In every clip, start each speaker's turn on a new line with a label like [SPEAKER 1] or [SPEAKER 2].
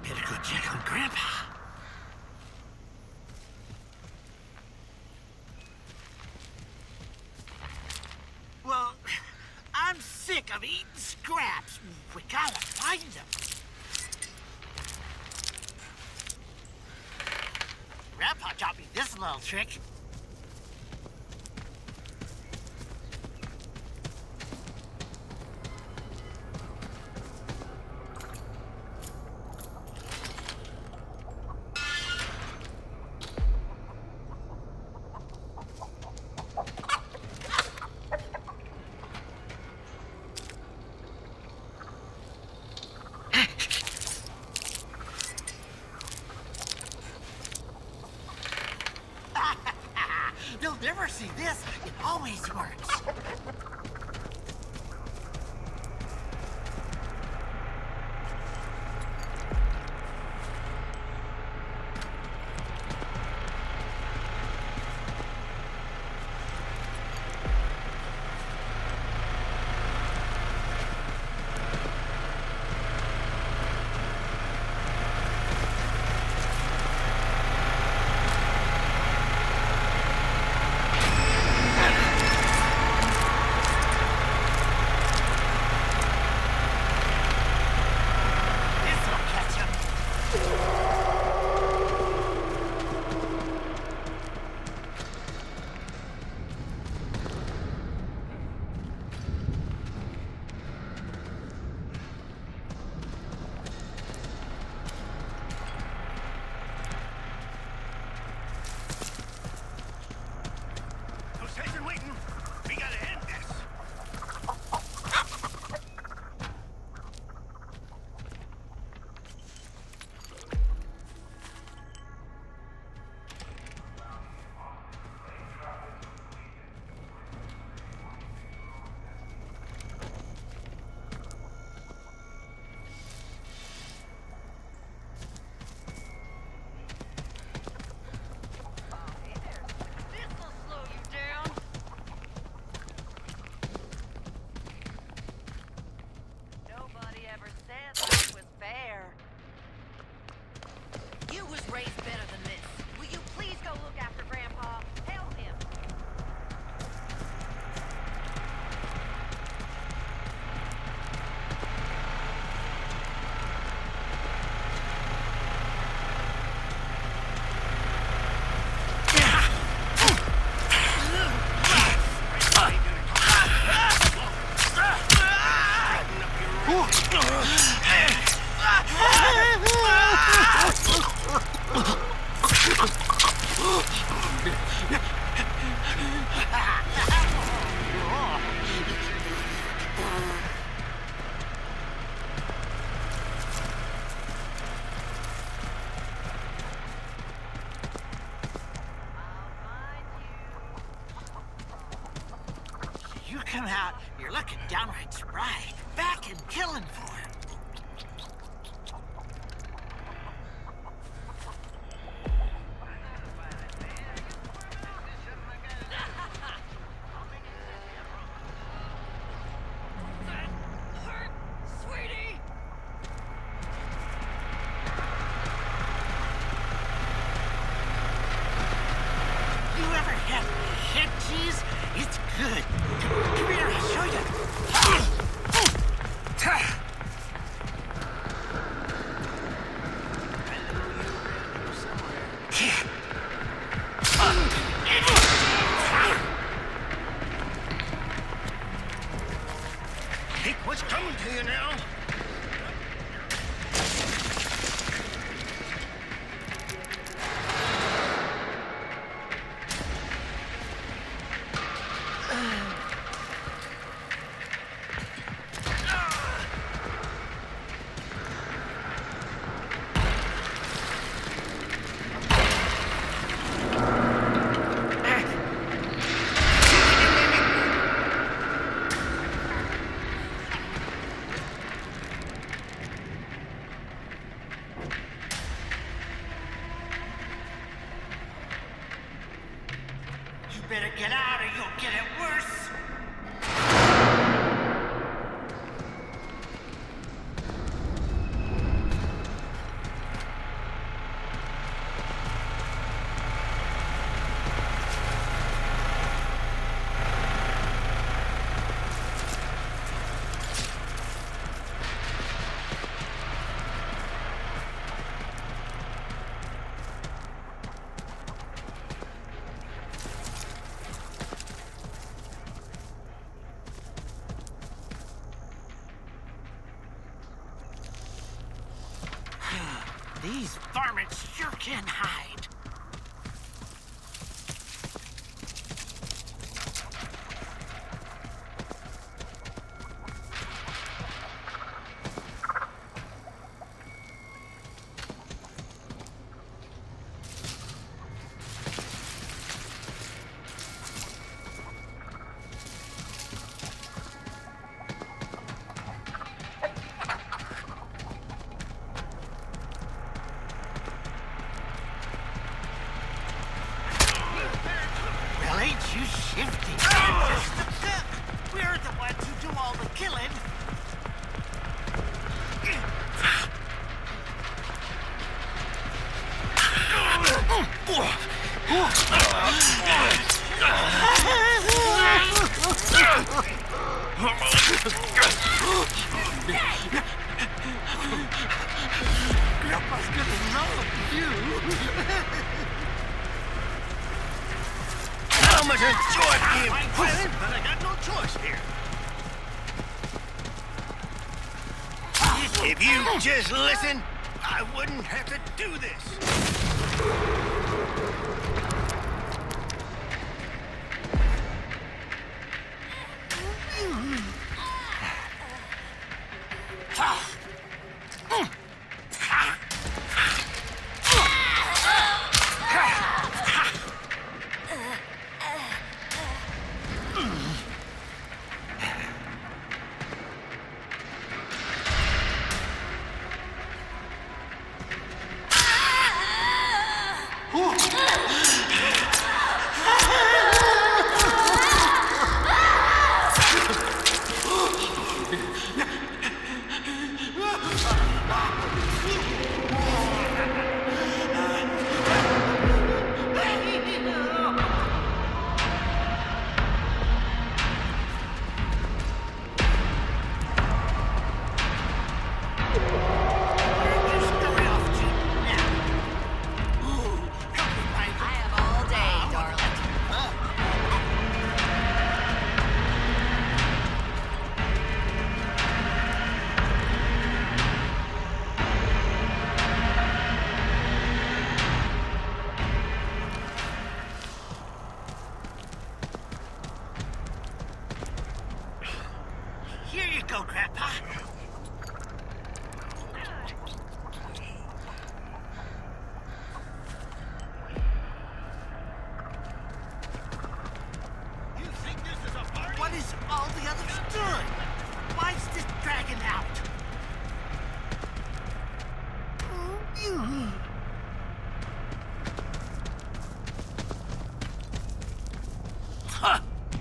[SPEAKER 1] Better go check on Grandpa. Well, I'm sick of eating scraps. We gotta find them. Grandpa taught me this little trick. You'll never see this. It always works. You come out, you're looking downright spry. Back and killing for him. It's good. Come here, I'll show you.
[SPEAKER 2] Think what's coming to you now?
[SPEAKER 1] Better get out or you'll get it worse. These varmints sure can hide. You shifty. Just the cook. We're the ones who do all the killing. Grandpa's gonna love you.
[SPEAKER 2] How much enjoy being
[SPEAKER 1] present, but I got no choice here.
[SPEAKER 2] If you just listen, I wouldn't have to do this.
[SPEAKER 1] Here you go, Grandpa.
[SPEAKER 2] You think this is a party?
[SPEAKER 1] What is all the others doing? Why is this dragging out? Huh.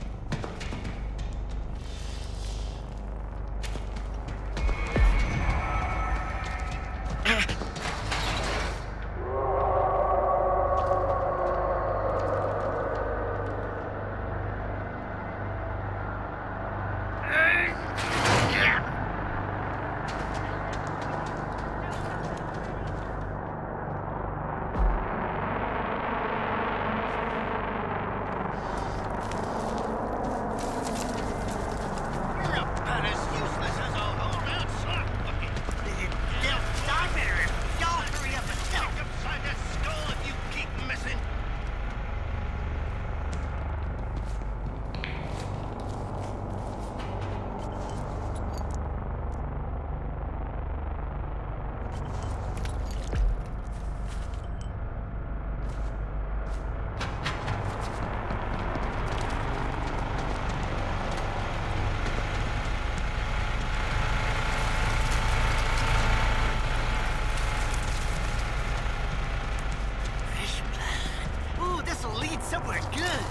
[SPEAKER 1] Somewhere good.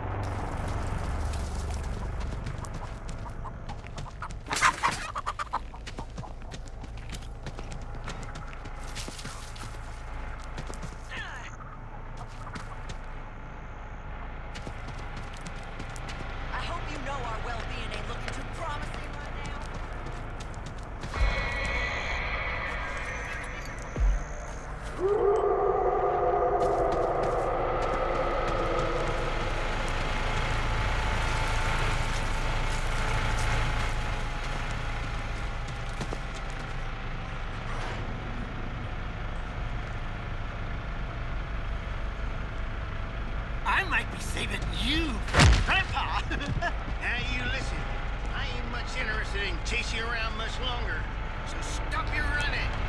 [SPEAKER 3] I hope you know our well-being ain't looking too promising right now.
[SPEAKER 1] I might be saving you from Grandpa.
[SPEAKER 2] Now you listen. I ain't much interested in chasing you around much longer. So stop your running.